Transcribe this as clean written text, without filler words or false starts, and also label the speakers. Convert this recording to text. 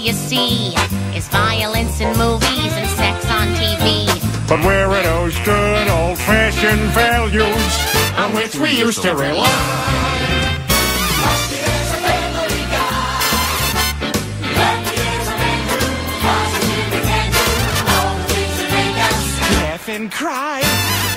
Speaker 1: you see is violence in movies and sex on TV.
Speaker 2: But where are those good old-fashioned values on which we used to rely? And cry.